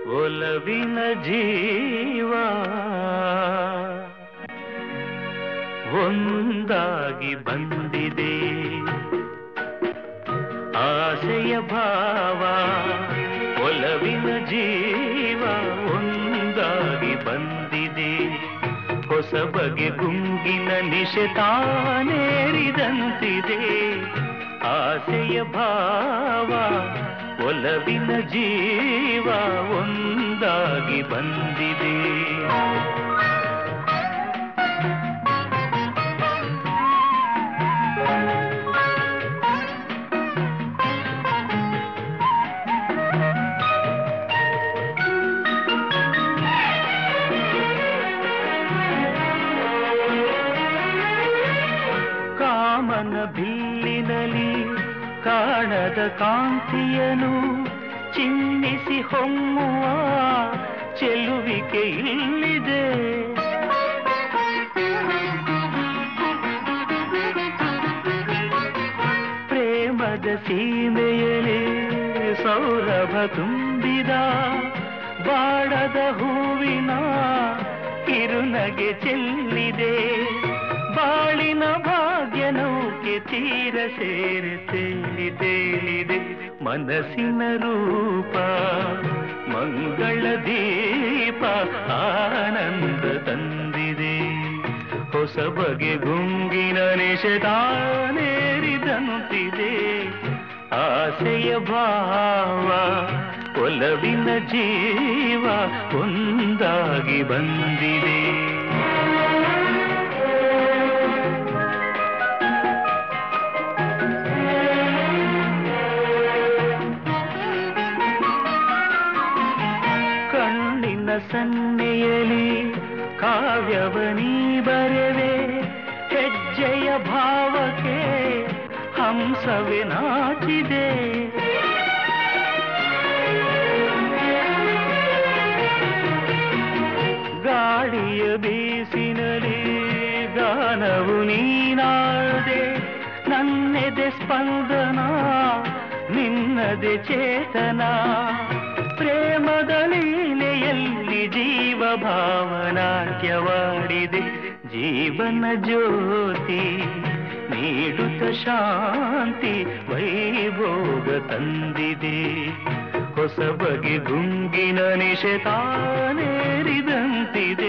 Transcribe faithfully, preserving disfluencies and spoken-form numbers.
ಒಲವಿನ ಜೀವ ಒಂದಾಗಿ ಬಂದಿದೆ, ಆಸೆಯ ಭಾವ ಒಲವಿನ ಜೀವ ಒಂದಾಗಿ ಬಂದಿದೆ. ಹೊಸ ಬಗೆ ಗುಂಗಿನ ನಿಶೆ ತಾನೇರಿದಂತಿದೆ, ಆಸೆಯ ಭಾವ ಒಲವಿನ ಜೀವ ಒಂದಾಗಿ ಬಂದಿದೆ. ಕಾಮನ ಬಿಲ್ಲಿನಲ್ಲಿ ಕಾಣದ ಕಾಂತಿಯನು ಚಿನ್ನಿಸಿ ಹೊಮ್ಮುವ ಚೆಲುವಿಕೆ ಇಲ್ಲಿದೆ. ಪ್ರೇಮದ ಸೀಮೆಯಲ್ಲಿ ಸೌರಭ ತುಂಬಿದ ಬಾಡದ ಹೂವಿನ ಕಿರುನಗೆ ಚೆಲ್ಲಿದೆ. ಬಾಳಿನ ಭಾಗ್ಯ ನೌಕೆ ತೀರ ಸೇರಿ ತೇಲಿ ತೇಲಿದೆ. ಮನಸ್ಸಿನ ರೂಪ ಮಂಗಳ ದೀಪ ಆನಂದ ತಂದಿದೆ. ಹೊಸ ಬಗೆ ಗುಂಗಿನ ನಿಶೆ ತಾನೇರಿದಂತಿದೆ, ಆಸೆಯ ಭಾವ ಒಲವಿನ ಜೀವ ಒಂದಾಗಿ ಬಂದಿದೆ. ಸನ್ನೆಯಲಿ ಕಾವ್ಯವನೀ ಬರೆವೆ, ಹೆಜ್ಜೆಯ ಭಾವಕ್ಕೆ ಹಂಸವೇ ನಾಚಿದೆ. ಗಾಳಿಯ ಬೀಸಿನಲಿ ಗಾನವು ನೀನಾದೆ, ನನ್ನೆದೆ ಸ್ಪಂದನ ನಿನ್ನದೆ ಚೇತನ. ಪ್ರೇಮದ ಲೀಲೆಯಲ್ಲಿ ಜೀವ ಭಾವನಾಟ್ಯವಾಡಿದೆ. ಜೀವನ ಜ್ಯೋತಿ ನೀಡುತ್ತ ಶಾಂತಿ ವೈಭೋಗ ತಂದಿದೆ. ಹೊಸ ಬಗೆ ಗುಂಗಿನ ನಿಶೆ ತಾನೇರಿದಂತಿದೆ,